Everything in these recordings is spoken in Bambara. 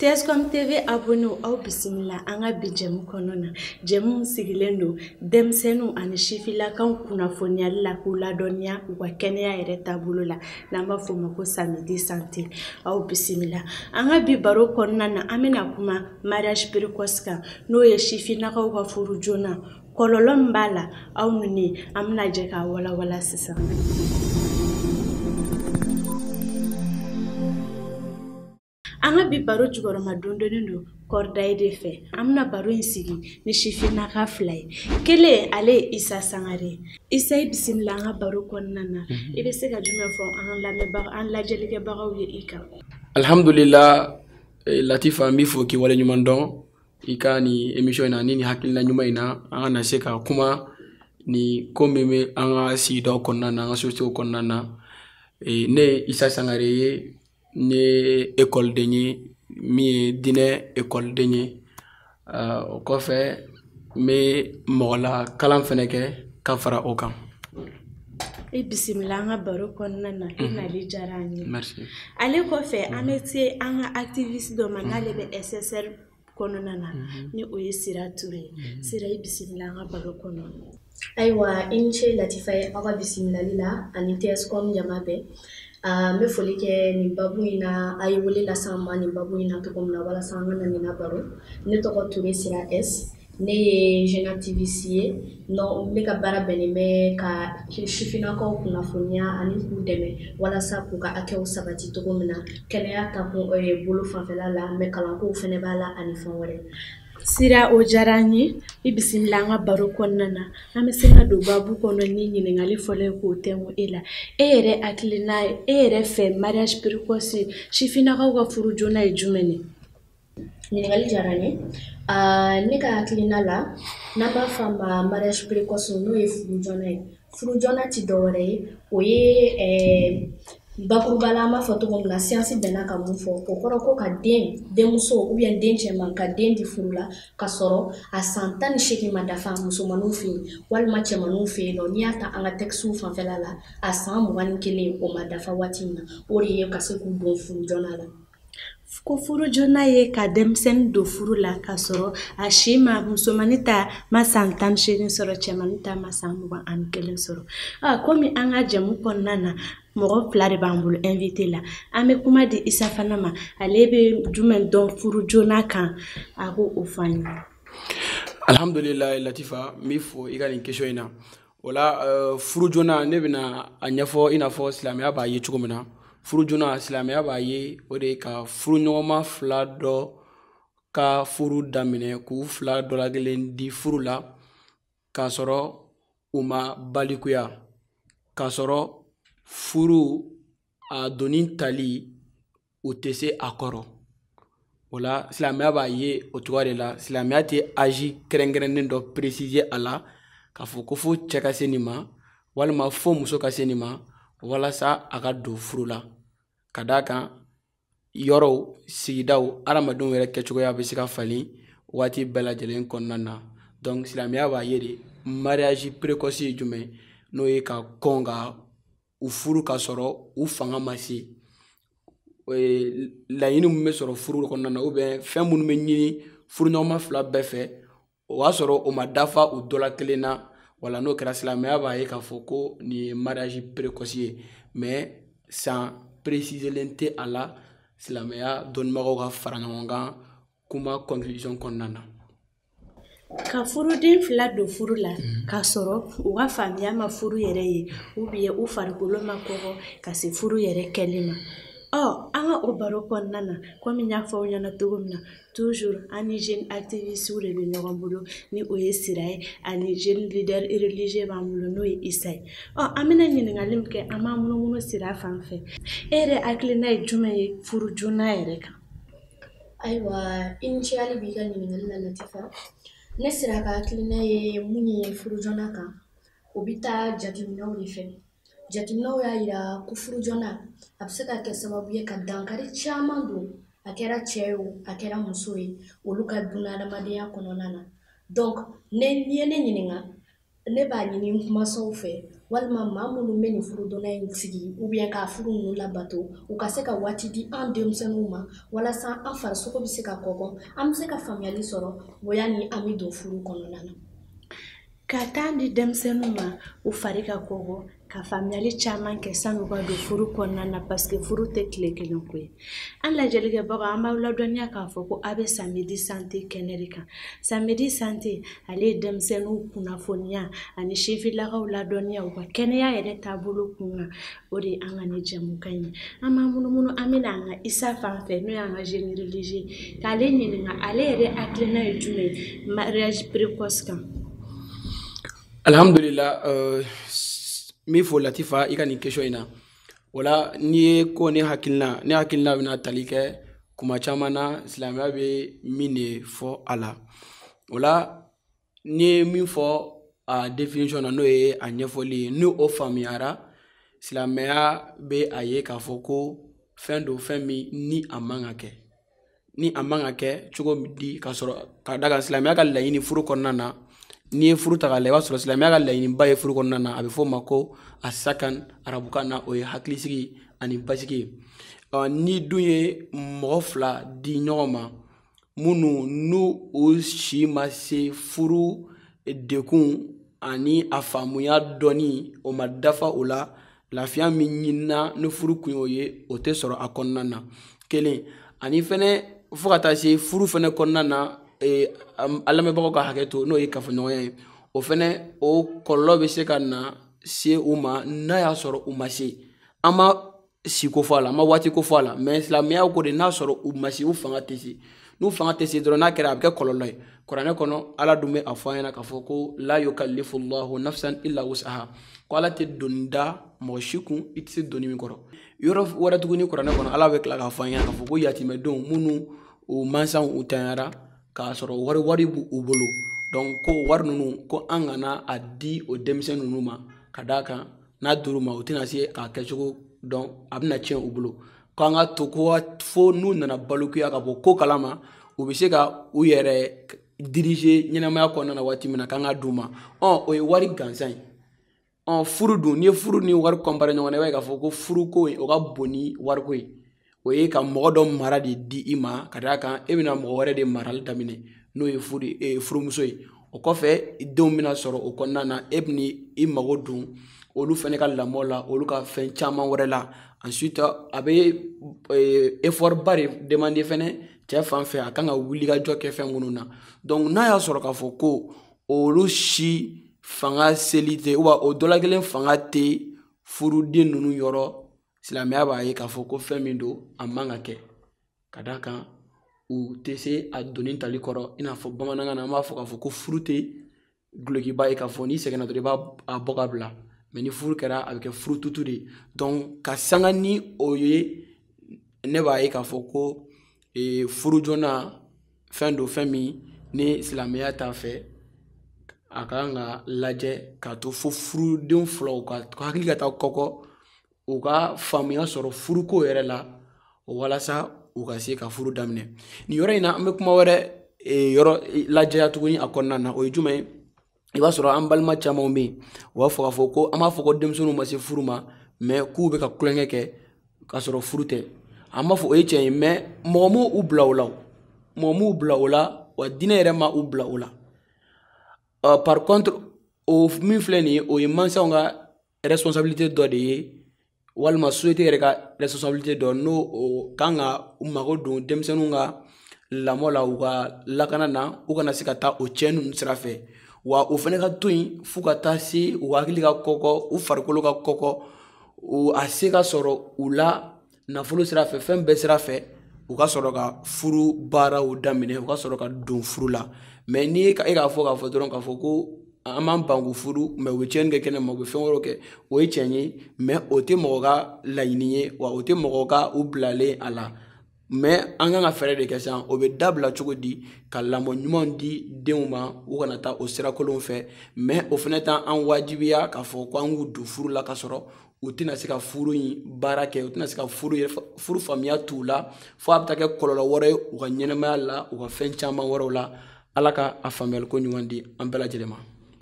TSCOM TV abonné aw bisimila an ka bi jɛmu kɔnɔ na jɛmu sigilen don denmisɛnninw ani sifilakaw kunnafoniyali la k'u ladɔnniya u ka kɛnɛya yɛrɛ taabolo la n'an b'a fɔ o ma ko samedi santé aw bisimila an ka bi baro kɔnɔna na an bɛna kuma mariage précoce kan n'o ye sifinakaw ka furu joona kɔlɔlɔ min b'a la aw ni ne an bɛna jɛ k'a walawala sisan. An ka bi baro jukɔrɔma dondonnen don kɔrɔdayi de fɛ an bɛna baro in sigi ni sifinaka fila ye kelen ale ye Isa Sangare Isa ye bisimila an ka baro kɔnɔna na i bɛ se ka jumɛn fɔ an lajɛlikɛbagaw ye i kan. Alhamdulillah Latifa n b'i fo k'i wale ɲuman dɔn i ka ni émission in na ni hakilina ɲuman in na an ka na se ka kuma ni ko min bɛ an ka sigidaw kɔnɔna na an ka société kɔnɔna na ne ye Isa Sangare ye ne école den ye min ye diinɛ école den ye o kɔfɛ n bɛ mɔgɔla kalan fɛnɛ kɛ ka fara o kan. I bisimila an ka baro kɔnɔna na i nali diyara an ye. Merci. Ale kɔfɛ an bɛ se an ka activiste dɔ ma n'ale bɛ SSR kɔnɔna na ni o ye Sira Ture ye. Sira i bisimila an ka baro kɔnɔ. Ayiwa i ni ce Latifa ye aw ka bisimilali la ani TSCOM jama bɛɛ. N bɛ foli kɛ nin babu in na a ye wele las'an ma nin babu in na cogo min na walasa an ka na nin baro. Ne tɔgɔ Ture Sira S. Ne ye jeune activiste ye ne ka baara bɛnnen bɛ ka sifinakaw kunnafoniya ani k'u dɛmɛ walasa k'u ka hakɛw sabati cogo min na kɛnɛya ta bolo fanfɛla la mais kalankow fɛnɛ b'a la ani fɛn wɛrɛ. Sira o diyara an ye i bisimila an ka baro kɔnɔna na an bɛ se ka don babu kɔnɔ ni ɲininkali fɔlɔ k'o tɛnku e la e yɛrɛ hakilina ye e yɛrɛ fɛ mariage précoce sifinakaw ka furu joona ye jumɛn ye? Ɲininkali diyara n ye ne ka hakilina la n'an b'a fɔ a ma mariage précoce n'o ye furu joona ye furu joona ti dɔwɛrɛ ye o ye bakuruba la an b'a fɔ cogo min na siyansi bɛnna ka mun fɔ o kɔrɔ ko ka denmuso ou bien den cɛman ka den di furu la ka sɔrɔ a san 18 ma dafa musomaninw fɛ yen walima cɛmaninw fɛ yen n'i y'a ta an ka textes fanfɛla la a san 21 o ma dafa waati min na o de ye ka se k'u don furu joona la. Ko furu joona ye ka denmisɛnnin don furu la ka sɔrɔ a si ma musomanin ta ma san 18 sɔrɔ cɛmanin ta ma san 21 sɔrɔ komi an ka jɛmu kɔnɔna na mɔgɔ fila de b'an bolo invité la an bɛ kuma di Isa fana ma ale bɛ jumɛn dɔn furu joona kan a ko o fɔ an ye. Alhamdulillah Latifa n b'i fo i ka nin question in na o la furu joona ne bɛna a ɲɛfɔ i n'a fɔ silamɛya b'a ye cogo min na furu joona silamɛya b'a ye o de ye ka furuɲɔgɔnma fila dɔ ka furu daminɛ k'u fila dɔ la kelen di furu la k'a sɔrɔ u ma balikuya k'a sɔrɔ furu a donni tali u tɛ se a kɔrɔ o la silamɛya b'a ye o cogoya de la silamɛya tɛ âge kɛrɛnkɛrɛnnen dɔ préciser a la k'a fɔ ko fo cɛ ka se nin ma walima fo muso ka se nin ma walasa a ka don furu la ka d'a kan yɔrɔw sigidaw adamadenw yɛrɛ kɛcogoya bɛ se ka falen waati bɛɛ lajɛlen kɔnɔna na donc silamɛya b'a ye de mariage précoce ye jumɛn n'o ye ka kɔn ka u furu ka sɔrɔ u fanga ma se laɲini min bɛ sɔrɔ furu kɔnɔna na ou bien fɛn minnu bɛ ɲini furuɲɔgɔnma fila bɛɛ fɛ o b'a sɔrɔ o ma dafa u dɔ la kelen na wala n'o kɛra silamɛya b'a ye k'a fɔ ko nin ye mariage précoce ye mais san préciselen tɛ a la silamɛya dɔnnibagaw ka fara ɲɔgɔn kan kuma conclusion kɔnɔna na. Ka furuden fila don furu la k'a sɔrɔ u ka faamuya ma furu yɛrɛ ye ou bien u farikolo ma kɔgɔ ka se furu yɛrɛ kɛli ma an ka o baro kɔnɔna na komi n y'a fɔ aw ɲɛna cogo min na toujours an ni jeune activiste de bɛ ɲɔgɔn bolo ni o ye Sira ye ani jeune leader religieux b'an bolo n'o ye Isa ye an bɛna ɲininkali min kɛ an b'an munumunu Sira fan fɛ e yɛrɛ hakilina ye jumɛn ye furu joona yɛrɛ kan? Ayiwa i ni ce hali bi i ka ɲininkali la Latifa ne Sira ka hakilina ye mun ye furu joona kan o bɛ taa jateminɛw de fɛ jateminɛw y'a yira ko furu joona a bɛ se ka kɛ sababu ye ka dankari caman don a kɛra cɛ ye o a kɛra muso ye olu ka bunahadamadenya kɔnɔna na donc n'i ye ne ɲininka ne b'a ɲini n kumasaw fɛ walima maa minnu bɛ nin furudonna in sigi ou bien k'a furu ninnu labato u ka se ka waati di an denmisɛnninw ma walasa an farisogo bɛ se ka kɔgɔ an bɛ se ka faamuyali sɔrɔ bonya ni an bɛ don furu kɔnɔna na. Ka taa di denmisɛnninw ma u fari ka kɔgɔ ka faamuyali caman kɛ san'u ka don furu kɔnɔna na parce que furu tɛ tile kelen ko ye. An lajɛlikɛbagaw an b'aw ladɔnniya k'a fɔ ko a bɛ samedi santé kɛnɛ de kan. Samedi santé ale ye denmisɛnninw kunnafoniya ani sifinlakaw ladɔnniya u ka kɛnɛya yɛrɛ taabolo kun kan o de ye an ka nin jɛmukan ye. An b'an munumunu an bɛna an ka Isa fan fɛ n'o y'an ka jeune religieux k'ale ɲininka ale yɛrɛ hakilina ye jumɛn ye mariage précoce kan. Alhamdulillah mi fo Latifa i ka nin question in na wala ni ye ko ne hakilina bɛna tali kɛ kuma caman na silamɛya bɛ min de fɔ a la wala ni ye min fɔ a definition na n'o ye a ɲɛfɔli ye ni o faamuyara silamɛya bɛ a ye k'a fɔ ko fɛn do fɛn min ni a man ka kɛ cogo di ka sɔrɔ ka da kan silamɛya ka laɲini furu kɔnɔna na ni ye furu ta k'a lajɛ i b'a sɔrɔ silamɛya ka laɲiniba ye furu kɔnɔna na a bɛ fɔ o ma ko a sakan arabukan na o ye hakilisigi ani basigi ye ni dun ye mɔgɔ fila di ɲɔgɔn ma minnu n'u o si ma se furu dekun ani a faamuya dɔnni o ma dafa o la lafiya min ɲinina ni furu kun y'o ye o tɛ sɔrɔ a kɔnɔna na kelen ani fɛnɛ fo ka taa se furu fɛnɛ kɔnɔna na a lamɛnbagaw ka hakɛ to n'o ye kafoɲɔgɔnya ye o fɛnɛ o kɔlɔlɔ bɛ se ka na se u ma n'a y'a sɔrɔ u ma se an ma si ko fɔ a la an ma waati ko fɔ a la mais silamɛya ko de n'a sɔrɔ u ma se u fanga tɛ se n'u fanga tɛ se dɔrɔn n'a kɛra a bɛ kɛ kɔlɔlɔ ye kuranɛ kɔnɔ ala dun bɛ a fɔ an ɲɛna k'a fɔ ko la yukallifu Allahu nafsan illa wus'aha ko ala tɛ doni da mɔgɔ si kun i tɛ se doni min kɔrɔ yɔrɔ wɛrɛ tuguni kuranɛ kɔnɔ ala bɛ tila k'a fɔ an ɲɛna k'a fɔ ko yatimɛdenw minnu u mansaw u tanyara k'a sɔrɔ wari b'u bolo donc ko wari ninnu ko an kana a di o denmisɛnnin ninnu ma ka d'a kan n'a dir'u ma u tɛna se k'a kɛcogo dɔn a bɛna tiɲɛ u bolo ko an ka to ko fo n'u nana balokuya ka bɔ ko kalama u bɛ se ka u yɛrɛ diriger ɲɛnamaya kɔnɔna na waati min na k'an ka d'u ma o ye wari gansan ye furu dun n'i ye furu ni wari compare ɲɔgɔn na i b'a ye k'a fɔ ko furu ko in o ka bon ni wariko ye o ye ka mɔgɔ dɔ mara de di i ma ka d'a kan e bɛna mɔgɔ wɛrɛ de marali daminɛ n'o ye furumuso ye o kɔfɛ denw bɛna sɔrɔ o kɔnɔna na e bɛna i mago don olu fɛnɛ ka lamɔ la olu ka fɛn caman wɛrɛ la ensuite a bɛ effort ba de demander fɛnɛ cɛ fan fɛ a kan ka wuli ka jɔ kɛ fɛn minnu na donc n'a y'a sɔrɔ k'a fɔ ko olu si fanga seli tɛ ou bien o dɔ la kelen fanga tɛ furuden ninnu yɔrɔ silamɛya b'a ye k'a fɔ ko fɛn min don a man ka kɛ ka d'a kan u tɛ se a donni tali kɔrɔ i n'a fɔ bamanankan na an b'a fɔ k'a fɔ ko furu tɛ dulokiba ye k'a fɔ n'i sɛgɛnna dɔrɔn i b'a bɔ ka bila mais ni furu kɛra a bɛ kɛ furu tutu de donc ka sanga ni o ye ne b'a ye k'a fɔ ko furu joona fɛn don fɛn min ni silamɛya t'a fɛ a kan ka lajɛ k'a to fo furudenw filaw ka hakili ka taa kɔkɔ u ka faamuya sɔrɔ furuko yɛrɛ la walasa u ka se ka furu daminɛ nin yɔrɔ in na an bɛ kuma wɛrɛ yɔrɔ lajɛya tuguni a kɔnɔna na o ye jumɛn ye i b'a sɔrɔ an balima caman bɛ yen u b'a fɔ k'a fɔ ko an b'a fɔ ko denmisɛnninw ma se furu ma mais k'u bɛ ka kulonkɛ kɛ k'a sɔrɔ furu tɛ an b'a fɔ o ye tiɲɛ ye mais mɔgɔ m'u bila o la wa diinɛ yɛrɛ ma u bila o la par contre o min filɛ nin ye o ye mansaw ka responsabilité dɔ de ye walima société yɛrɛ ka responsabilité dɔ n'o kan ka u mago don denmisɛnninw ka lamɔ la u ka lakana na u kana se ka taa o cɛn ninnu sira fɛ wa o fana ka to yen fo ka taa se u hakili ka kɔkɔ u farikolo ka kɔkɔ a se ka sɔrɔ u la nafolo sira fɛ fɛn bɛɛ sira fɛ u ka sɔrɔ ka furu baaraw daminɛ u ka sɔrɔ ka don furu la mais ni e k'a fɔ k'a fɔ dɔrɔn k'a fɔ ko an b'an banku furu mais u bɛ tiɲɛni kɛ kɛnɛma u bɛ fɛn wɛrɛw kɛ o ye tiɲɛ ye mais o tɛ mɔgɔ ka laɲini ye wa o tɛ mɔgɔ ka u bilalen a la mais an kan ka fɛɛrɛ de kɛ sisan o bɛ dabila cogo di ka lamɔ ɲumanw di denw ma u kana taa o sira kolonw fɛ mais o fana t'an wajibiya k'a fɔ ko an k'u don furu la ka sɔrɔ u tɛna se ka furu in baara kɛ u tɛna se ka furu faamuya t'u la fo a bɛ taa kɛ kɔlɔlɔ wɛrɛ ye u ka ɲɛnɛmaya la u ka fɛn caman wɛrɛw la ala ka a faamuyali ko ɲuman di an bɛɛ lajɛlen ma.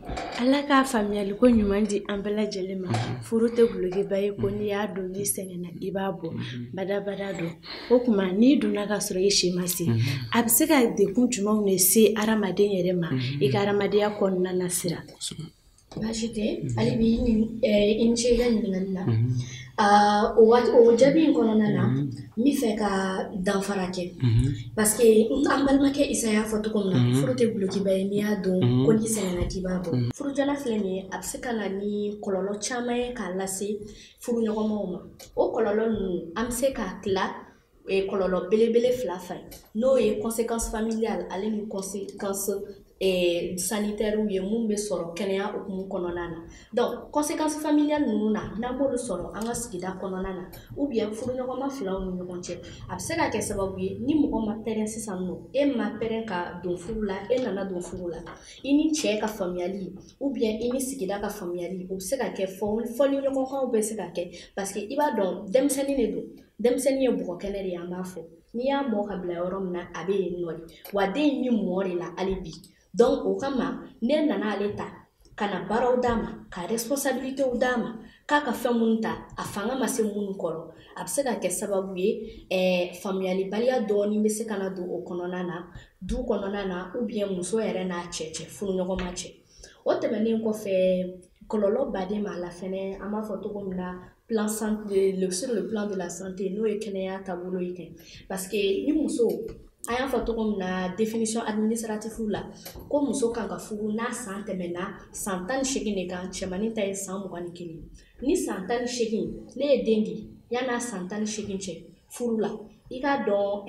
Ala k'a faamuyali ko ɲuman di an bɛɛ lajɛlen ma furu tɛ gulogiba ye ko n'i y'a dɔn n'i sɛgɛnna i b'a bɔ badabada dɔn o tuma n'i donna k'a sɔrɔ i si ma se a bɛ se ka dekun jumɛnw de se adamaden yɛrɛ ma i ka adamadenya kɔnɔna na sira. Baasi tɛ hali bi i ni ce i ka ɲininkali la o jaabi in kɔnɔna na n bɛ fɛ ka danfara kɛ parce que an balimakɛ Isa y'a fɔ cogo min na furu tɛ gulogiba ye n'i y'a dɔn ko n'i sɛgɛnna k'i b'a bɔ furu joona filɛ nin ye a bɛ se ka na ni kɔlɔlɔ caman ye k'a lase furuɲɔgɔnmaw ma o kɔlɔlɔ ninnu an bɛ se k'a tila kɔlɔlɔ belebele fila fɛ n'o ye conséquence familiale ale ni conséquence sanitaire ye mun bɛ sɔrɔ kɛnɛya hukumu kɔnɔna na donc conséquence familiale ninnu na n'an b'olu sɔrɔ an ka sigida kɔnɔna na ou bien furuɲɔgɔnma filaw ni ɲɔgɔn cɛ a bɛ se ka kɛ sababu ye ni mɔgɔ ma pɛrɛn sisan nɔ e ma pɛrɛn ka don furu la e nana don furu la i ni cɛ ka faamuyali ou bien i ni sigida ka faamuyali o bɛ se ka kɛ fɔliɲɔgɔnkanw bɛ se ka kɛ parce que i b'a dɔn denmisɛnnin de don denmisɛnnin ye bɔgɔ kɛnɛ de ye an b'a fɔ n'i y'a mɔ ka bila yɔrɔ min na a bɛ yen nɔ de wa den in bɛ mɔ de la hali bi donc o kama ne nana ale ta ka na baaraw d'a ma ka responsabilitéw d'a ma k'a ka fɛn minnu ta a fanga ma se minnu kɔrɔ a bɛ se ka kɛ sababu ye faamuyalibaliya dɔɔni bɛ se ka na don o kɔnɔna na du kɔnɔna na ou bien muso yɛrɛ n'a cɛ furuɲɔgɔnma cɛ o tɛmɛnen kɔfɛ kɔlɔlɔ baden b'a la fɛnɛ an b'a fɔ cogo min na sur le plan de la santé n'o ye kɛnɛya taabolo ye kɛ parce que ni muso an y'a fɔ cogo min na définition administrative la ko muso kan ka furu n'a san tɛmɛna san 18 de kan cɛmanin ta ye san 21 ni san 18 ne ye den di yan'a san 18 cɛ furu la i k'a dɔn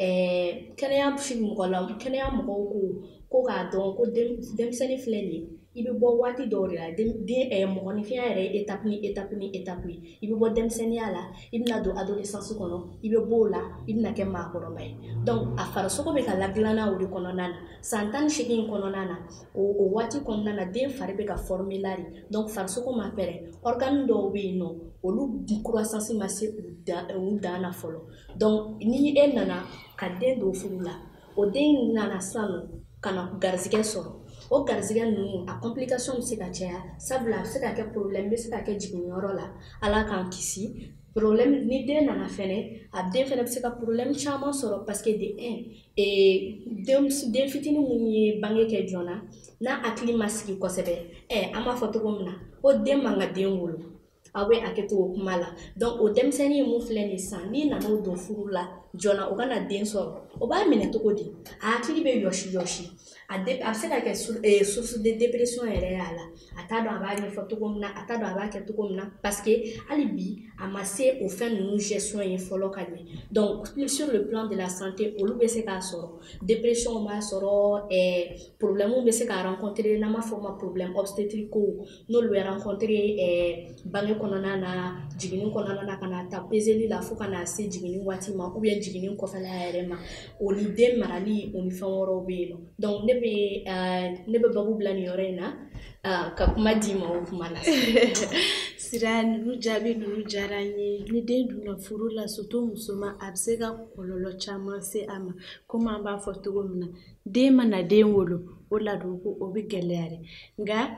kɛnɛya mɔgɔw ko k'a dɔn ko denmisɛnnin filɛ nin ye i bɛ bɔ waati dɔw de la mɔgɔninfinya yɛrɛ ye étape ni étape ye i bɛ bɔ denmisɛnninya la i bɛna don adolescence kɔnɔ i bɛ bɔ o la i bɛna kɛ maakɔrɔba ye donc a farisogo bɛ ka ladilanna o de kɔnɔna na san 18 in kɔnɔna na o waati kɔnɔna na den fari bɛ ka former la de donc farisogo ma pɛrɛn organe dɔw bɛ yen nɔ olu croissance ma se u dan na fɔlɔ donc ni e nana ka den don furu la o den nana sisan ka na garizigɛ sɔrɔ o garizigɛ ninnu a complication bɛ se ka caya sabula a bɛ se ka kɛ problème bɛ se ka kɛ jiginniyɔrɔ la ala k'an kisi problème ni den nana fɛnɛ a den fɛnɛ bɛ se ka problème caman sɔrɔ parce que den fitinin minnu ye bange kɛ joona n'a hakili ma sigi kosɛbɛ an b'a fɔ cogo min na ko den man ka den wolo aw bɛ hakɛ to o kuma la donc o denmisɛnnin mun filɛ nin san n'i nana o don furu la joona o kana den sɔrɔ o b'a minɛ cogo di a hakili bɛ yɔsi a bɛ se ka kɛ source de dépression yɛrɛ y'a la a t'a dɔn a b'a ɲɛfɔ cogo min na a t'a dɔn a b'a kɛ cogo min na parce que hali bi a ma se o fɛn ninnu gestion ye fɔlɔ ka ɲɛ donc sur le plan de la santé olu bɛ se k'a sɔrɔ dépression b'a sɔrɔ problème bɛ se ka rencontrer n'an b'a fɔ o ma problème obstétricaux n'olu bɛ rencontrer bange kɔnɔna na jiginni kɔnɔna na ka na ta peseli la fo ka na se jiginni waati ma ou bien jiginni kɔfɛla yɛrɛ ma o ni den marali o ni fɛn wɛrɛw bɛ yen nɔ donc ne bɛ babu bila nin yɔrɔ in na ka kuma di ma o kuma la sira ninnu jaabi ninnu diyara n ye ni den donna furu la surtout muso ma a bɛ se ka kɔlɔlɔ caman se a ma komi an b'a fɔ cogo min na den mana den wolo o ladon ko o bɛ gɛlɛya dɛ nka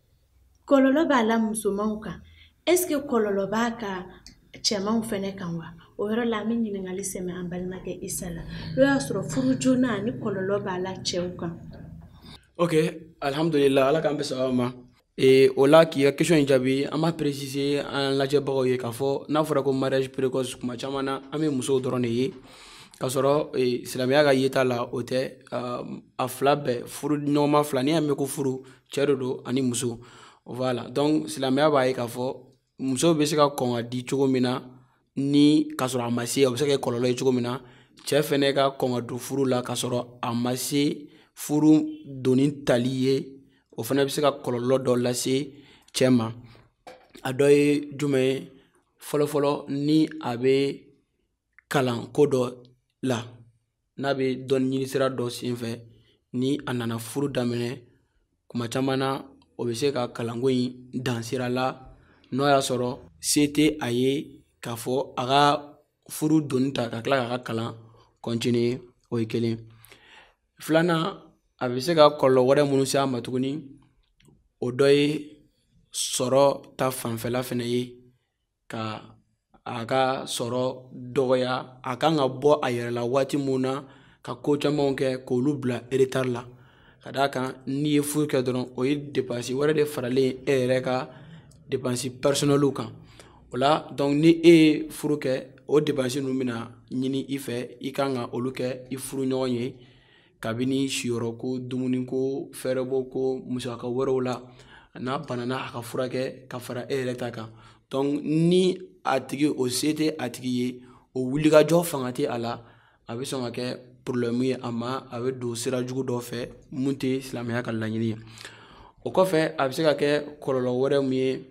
kɔlɔlɔ b'a la musomanw kan est-ce que kɔlɔlɔ b'a ka cɛmanw fɛnɛ kan wa o yɔrɔ la an bɛ ɲininkali sɛmɛ an balimakɛ Isa la n'o y'a sɔrɔ furu joona ni kɔlɔlɔ b'a la cɛw kan. Ok, alhamdulillah ala k'an bɛ sababa ma o la k'i ka question in jaabi an b'a préciser an lajɛbagaw ye k'a fɔ n'a fɔra ko mariage précoce kuma caman na an bɛ musow dɔrɔn de ye k'a sɔrɔ silamɛya ka yeta la o tɛ a fila bɛɛ furu ɲɔgɔnma fila n'i y'a mɛn ko furu cɛ de don ani muso voilà donc silamɛya b'a ye k'a fɔ muso bɛ se ka kɔn ka di cogo min na ni k'a sɔrɔ a ma se o bɛ se ka kɛ kɔlɔlɔ ye cogo min na cɛ fɛnɛ ka kɔn ka don furu la k'a sɔrɔ a ma se furu donni tali ye o fana bɛ se ka kɔlɔlɔ dɔ lase cɛ ma a dɔ ye jumɛn ye fɔlɔfɔlɔ ni a bɛ kalan ko dɔ la n'a bɛ dɔnni ɲini sira dɔ senfɛ ni a nana furu daminɛ kuma caman na o bɛ se ka kalanko in dan sira la n'o y'a sɔrɔ se tɛ a ye k'a fɔ a ka furu donni ta ka tila k'a ka kalan continuer o ye kelen filanan a bɛ se ka kɔlɔlɔ wɛrɛ minnu se a ma tuguni o dɔ ye sɔrɔ ta fanfɛla fɛnɛ ye ka a ka sɔrɔ dɔgɔya a kan ka bɔ a yɛrɛ la waati mun na ka ko camanw kɛ k'olu bila retard la ka d'a kan n'i ye furu kɛ dɔrɔn o ye dépense wɛrɛ de faralen e yɛrɛ ka dépense personnel kan o la donc ni e ye furu kɛ o dépense ninnu bɛna ɲini i fɛ i kan ka olu kɛ i furuɲɔgɔn ye kabini siyɔrɔ ko dumuni ko fɛɛrɛbɔ ko musaka wɛrɛw la n'a banana a ka furakɛ ka fara e yɛrɛ ta kan donc ni a tigi o se tɛ a tigi ye o wulikajɔ fanga tɛ a la a bɛ sɔn ka kɛ problème ye a ma a bɛ don sira jugu dɔ fɛ mun tɛ silamɛya ka laɲini ye o kɔfɛ a bɛ se ka kɛ kɔlɔlɔ wɛrɛ mun ye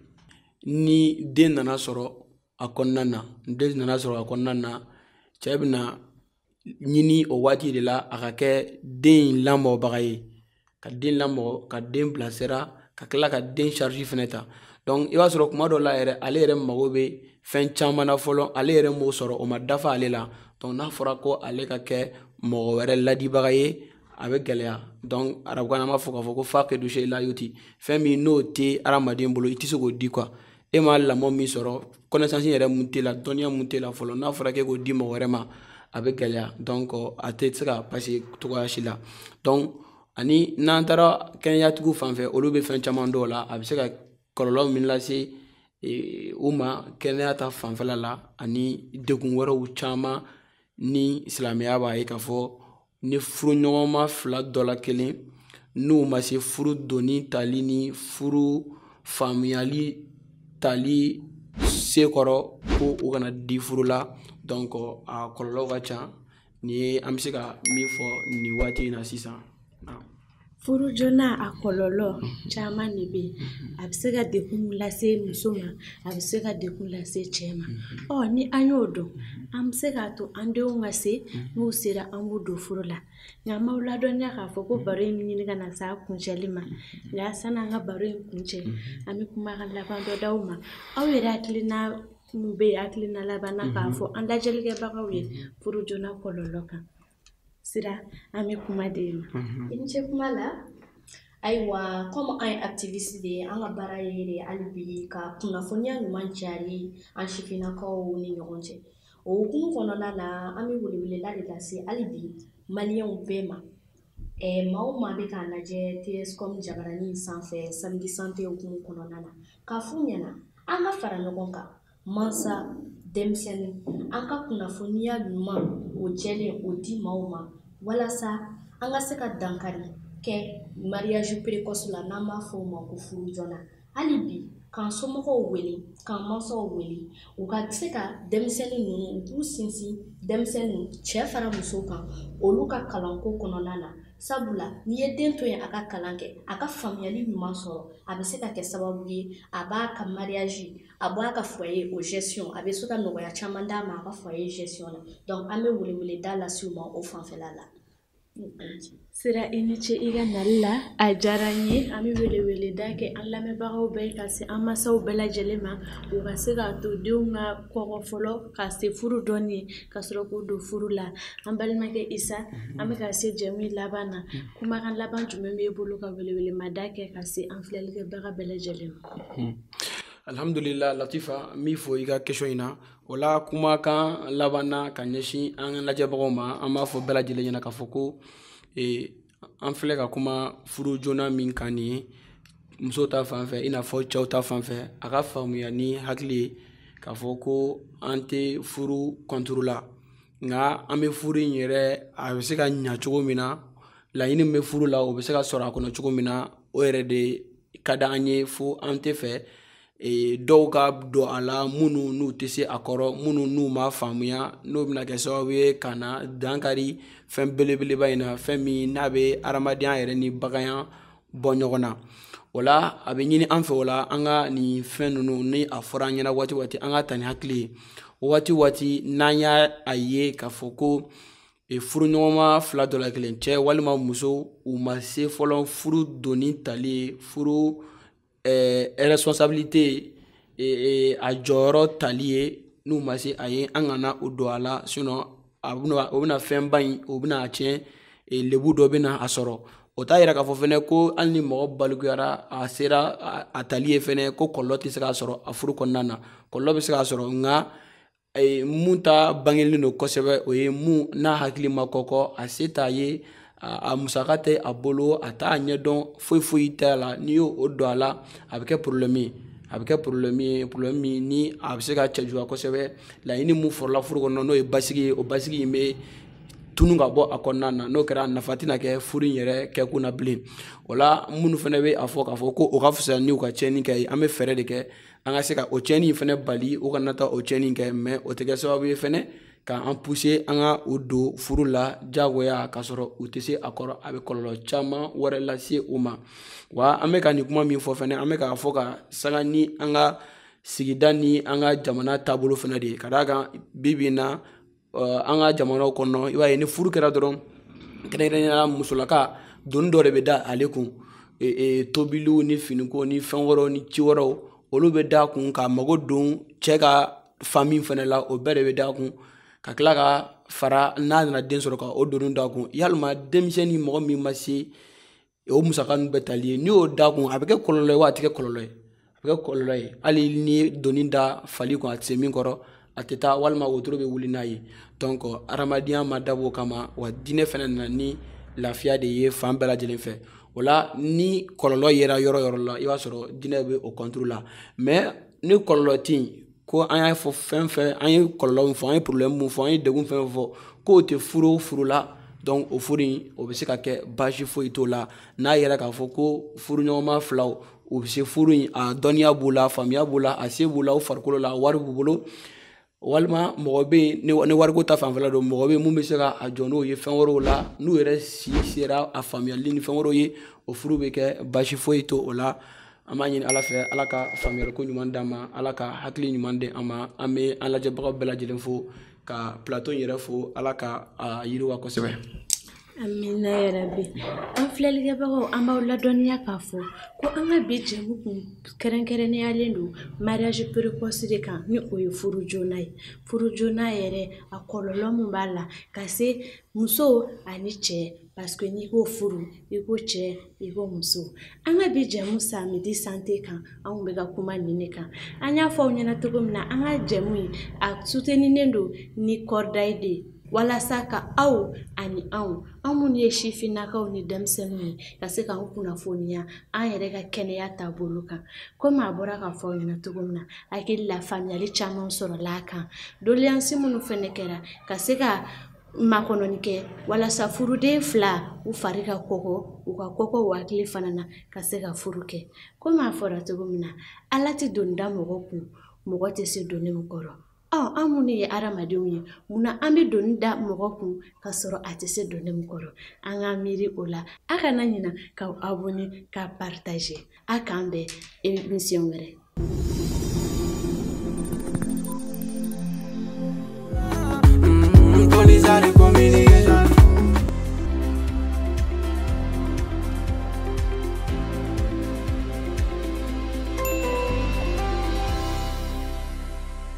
ni den nana sɔrɔ a kɔnɔna na den nana sɔrɔ a kɔnɔna na cɛ bɛna ɲini o waati de la a ka kɛ den lamɔbaga ye ka den lamɔ ka den bilasira ka tila ka den charge fɛnɛ ta donc i b'a sɔrɔ kuma dɔ la yɛrɛ ale yɛrɛ mago bɛ fɛn caman na fɔlɔ ale yɛrɛ m'o sɔrɔ o ma dafa ale la donc n'a fɔra ko ale ka kɛ mɔgɔ wɛrɛ ladibaga ye a bɛ gɛlɛya donc arabukan na an b'a fɔ k'a fɔ ko faqidu shay la yuti fɛn min n'o tɛ adamaden bolo i tɛ se k'o di quoi e ma lamɔ min sɔrɔ connaissance yɛrɛ mun t'e la dɔnniya mun t'e la fɔlɔ n'a fɔra k'e k'o di mɔgɔ wɛrɛ ma a bɛ gɛlɛya donc a tɛ se ka passer cogoya si la donc ani n'an taara kɛnɛyatigiw fan fɛ olu bɛ fɛn caman dɔw la a bɛ se ka kɔlɔlɔ min lase u ma kɛnɛya ta fanfɛla la ani degun wɛrɛw caman ni silamɛya b'a ye k'a fɔ ni furuɲɔgɔnma fila dɔ la kelen n'u ma se furu donni tali ni furu faamuyali tali sekɔrɔ ko u kana di furu la donc a kɔlɔlɔ ka ca ni ye an bɛ se ka min fɔ nin waati in na sisan. Furu joona a kɔlɔlɔ caman de bɛ yen a bɛ se ka degun lase muso ma a bɛ se ka degun lase cɛ ma ni an y'o dɔn an bɛ se k'a to an denw ka se n'u sera an b'u don furu la nka an m'aw ladɔnniya k'a fɔ ko baro in ɲini ka na s'a kuncɛli ma nka sani an ka baro in kuncɛ an bɛ kumakan laban dɔ d'aw ma aw yɛrɛ hakilina mun bɛ yen hakilina laban na k'a fɔ an lajɛlikɛbagaw ye furu joona kɔlɔlɔ kan. Sira an bɛ kuma de ye I ni ce kuma la ayiwa comme an ye activiste de ye an ka baara ye de hali bi ka kunnafoniya ɲuman cari an sifinnakaw ni ɲɔgɔn cɛ o hukumu kɔnɔna na an bɛ welewelela de lase hali bi maliyɛnw bɛɛ ma maa o maa bɛ k'a lajɛ TSCOM jabaranin sanfɛ samedi santé hukumu kɔnɔna na k'a f'u ɲɛna an ka fara ɲɔgɔn kan mansa denmisɛnnin an ka kunnafoniya ɲuman o jɛlen o di maaw ma walasa an ka se ka dankari kɛ mariage précoce la n'an b'a fɔ o ma ko furu joona hali bi k'an somɔgɔw wele k'an mansaw wele u ka se ka denmisɛnnin ninnu u k'u sinsin denmisɛnnin cɛ fara muso kan olu ka kalanko kɔnɔna na sabula n'i ye den to yen a ka kalan kɛ a ka faamuyali ɲuman sɔrɔ a bɛ se ka kɛ sababu ye a b'a ka mariage a b'a ka foyer o gestion a bɛ se ka nɔgɔya caman d'a ma a ka foyer gestion na donc an bɛ weleweleda lase u ma o fanfɛla la. Sira i ni ce i ka nali la a diyara n ye an bɛ weleweleda kɛ an lamɛnbagaw bɛɛ ka se an mansaw bɛɛ lajɛlen ma u ka se k'a to denw ka kɔkɔ fɔlɔ ka se furu dɔɔni ye ka sɔrɔ k'u don furu la an balimakɛ Isa an bɛ ka se jɛmu laban na kumakan laban jumɛn b'e bolo ka welewelemada kɛ ka se an filɛlikɛbaga bɛɛ lajɛlen ma. Alhamdulillah Latifa min fɔ i ka question in na o la kumakan laban na ka ɲɛsin an lajɛbagaw ma an b'a fɔ bɛɛ lajɛlen ɲɛna k'a fɔ ko an filɛ ka kuma furu joona min kan nin ye muso ta fanfɛ i n'a fɔ cɛw ta fanfɛ a ka faamuya ni hakili ye k'a fɔ ko an tɛ furu contre la nka an bɛ furu in yɛrɛ a bɛ se ka ɲa cogo min na laɲini min bɛ furu la o bɛ se ka sɔrɔ a kɔnɔ cogo min na o yɛrɛ de ka di an ye fo an tɛ fɛ dɔw ka don a la minnu n'u tɛ se a kɔrɔ minnu n'u ma faamuya n'o bɛna kɛ sababu ye ka na dankari fɛn belebeleba in na fɛn min n'a bɛ adamadenya yɛrɛ ni baganya bɔ ɲɔgɔn na o la a bɛ ɲini an fɛ o la an ka nin fɛn ninnu ni a fɔra an ɲɛna waati waati an ka ta ni hakili ye waati waati n'an y'a ye k'a fɔ ko furuɲɔgɔnma fila dɔ la kelen cɛ walima muso u ma se fɔlɔ furu donni tali ye furu responsabilité a jɔyɔrɔ tali ye n'u ma se a ye an kana o don a la sinon o bɛna fɛnba in o bɛna a tiɲɛ lebu dɔ bɛna a sɔrɔ o t'a yira k'a fɔ fɛnɛ ko hali ni mɔgɔ balikuyara a sera a tali ye fɛnɛ ko kɔlɔlɔ tɛ se k'a sɔrɔ a furu kɔnɔna na kɔlɔlɔ bɛ se k'a sɔrɔ nka mun ta bangelen don kosɛbɛ o ye mun n'a hakili ma kɔkɔ a se t'a ye a musaka tɛ a bolo a t'a ɲɛdɔn foyi t'a la n'i y'o don a la a bɛ kɛ problème ye a bɛ kɛ problème ye ni a bɛ se ka cɛjuguya kosɛbɛ laɲini mun fɔrɔla furu kɔnɔ n'o ye basigi ye o basigi in bɛ tunu ka bɔ a kɔnɔna na n'o kɛra nafa tɛna kɛ furu in yɛrɛ kɛkun na bilen o la minnu fana bɛ a fɔ k'a fɔ ko o ka fisa ni u ka tiɲɛni kɛ an bɛ fɛɛrɛ de kɛ an ka se ka o tiɲɛni in fana bali u kana taa o tiɲɛni kɛ mais o tɛ kɛ sababu ye fana k'an pousser an ka o don furu la diyagoya k'a sɔrɔ u tɛ se a kɔrɔ a bɛ kɔlɔlɔ caman wɛrɛ lase u ma wa an bɛ ka nin kuma min fɔ fana an bɛ k'a fɔ ka sanga ni an ka sigida ni an ka jamana taabolo fana de ye ka d'a kan bi bi in na an ka jamanaw kɔnɔ i b'a ye ni furu kɛra dɔrɔn kɛrɛnkɛrɛnnenya musolaka doni dɔ de bɛ da ale kun tobiliw ni finiko ni fɛn wɛrɛw ni ci wɛrɛw olu bɛ da kun ka mago don cɛ ka famille fana la o bɛɛ de bɛ da kun ka tila ka fara n'a nana den sɔrɔ ka o doni da kun yalima denmisɛnnin mɔgɔ min ma se o musaka ninnu bɛɛ tali ye n'i y'o da kun a bɛ kɛ kɔlɔlɔ ye wa a tɛ kɛ kɔlɔlɔ ye a bɛ kɛ kɔlɔlɔ ye hali ni ye doni da fali kun a tɛ se min kɔrɔ a tɛ taa walima wotoro bɛ wuli n'a ye donc hadamadenya ma dabɔ o kama wa diinɛ fana nana ni lafiya de ye fan bɛɛ lajɛlen fɛ o la ni kɔlɔlɔ yera yɔrɔ o yɔrɔ la i b'a sɔrɔ diinɛ bɛ o contre la mais ni kɔlɔlɔ tɛ yen ko an y'a fɔ fɛn fɛn an ye kɔlɔlɔ min fɔ an ye problème min fɔ an ye degun fɛn fɔ k'o tɛ furu la donc o furu in o bɛ se ka kɛ baasi foyi t'o la n'a yɛrɛ k'a fɔ ko furuɲɔgɔnma filaw u bɛ se furu in a dɔnniya b'u la faamuya b'u la a se b'u la u farikolo la wari b'u bolo walima mɔgɔ bɛ yen ni wariko ta fanfɛla don mɔgɔ bɛ yen mun bɛ se ka a jɔ n'o ye fɛn wɛrɛw la n'u yɛrɛ si sera a faamuyali ni fɛn wɛrɛw ye o furu bɛ kɛ baasi foyi to o la an b'a ɲini ala fɛ ala ka faamuyaliko ɲuman d'an ma ala ka hakili ɲuman di an ma an bɛ an lajɛbagaw bɛɛ lajɛlen fo ka plateau yɛrɛ fo ala ka a yiriwa kosɛbɛ. Amina yarabi an filɛlikɛbagaw an b'aw ladɔnniya k'a fɔ ko an ka bi jɛmu kun kɛrɛnkɛrɛnniyalen don mariage précoce de kan ni o ye furu joona ye furu joona yɛrɛ a kɔlɔlɔ min b'a la ka se muso ani cɛ parce que n'i ko furu i ko cɛ i ko muso an ka bi jɛmu samedi santé kan an kun bɛ ka kuma nin de kan an y'a fɔ aw ɲɛna cogo min na an ka jɛmu in a souteninen don ni kɔrdayi de ye walasa ka aw ani anw minnu ye sifinnakaw ni denmisɛnninw ye ka se k'an kunnafoniya an yɛrɛ ka kɛnɛya taabolo kan komi a bɔra k'a fɔ aw ɲɛna cogo min na hakili la faamuyali caman sɔrɔla a kan doléance minnu fɛnɛ kɛra ka se ka makɔnɔni kɛ walasa furuden fila u fari ka kɔkɔ u ka kɔkɔ u hakili fana na ka se ka furu kɛ komi a fɔra cogo min na ala tɛ doni da mɔgɔ kun mɔgɔ tɛ se doni min kɔrɔ an minnu ye hadamadenw ye munna an bɛ doni da mɔgɔ kun ka sɔrɔ a tɛ se doni min kɔrɔ an ka miiri o la a kana ɲina k'aw abonné k'a partager a k'an bɛn émission wɛrɛ